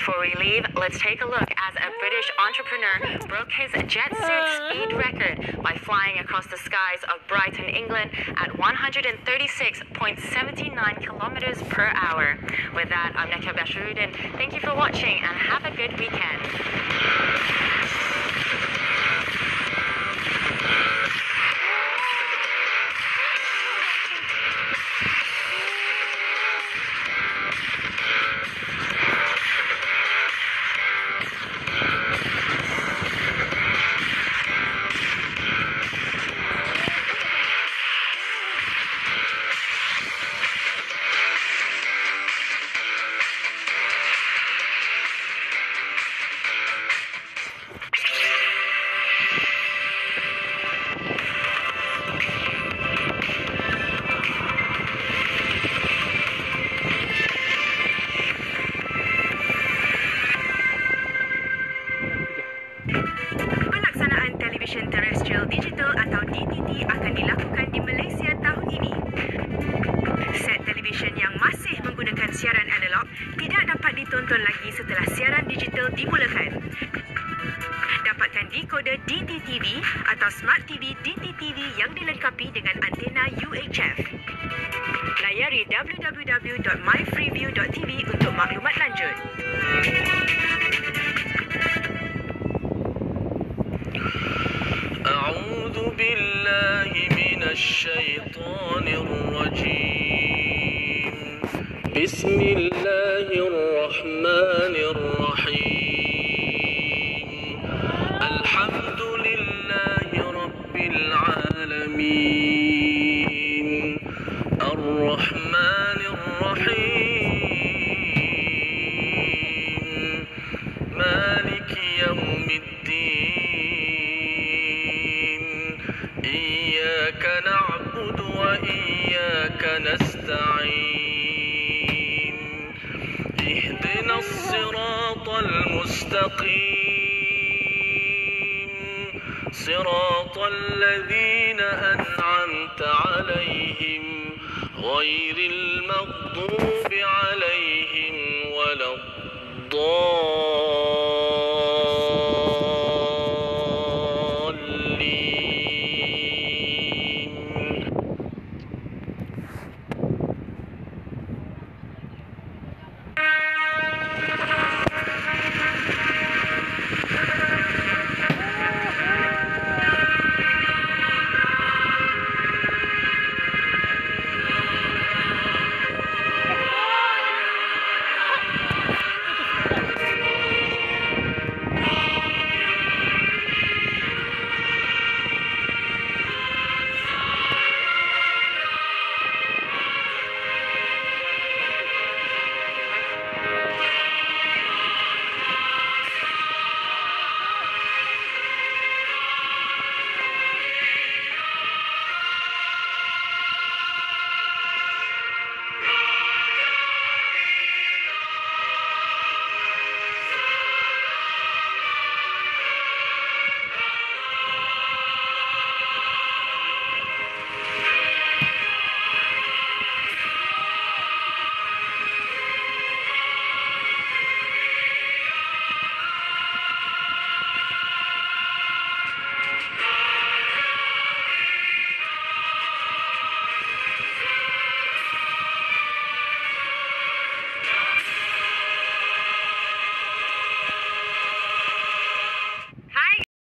Before we leave, let's take a look as a British entrepreneur broke his jet suit speed record by flying across the skies of Brighton, England at 136.79 kilometers per hour. With that, I'm Nekha Basharudin. Thank you for watching and have a good weekend. Terestrial digital atau DTT akan dilakukan di Malaysia tahun ini. Set televisyen yang masih menggunakan siaran analog tidak dapat ditonton lagi setelah siaran digital dimulakan. Dapatkan dekoder DTTV atau Smart TV DTTV yang dilengkapi dengan antena UHF. Layari www.myfreeview.tv untuk maklumat lanjut. أعوذ بالله من الشيطان الرجيم بسم الله الرحمن الرحيم الحمد لله رب العالمين الرحمن الرحيم مالك يوم الدين إياك نعبد وإياك نستعين اهدنا الصراط المستقيم صراط الذين أنعمت عليهم غير المغضوب عليهم ولا الضالين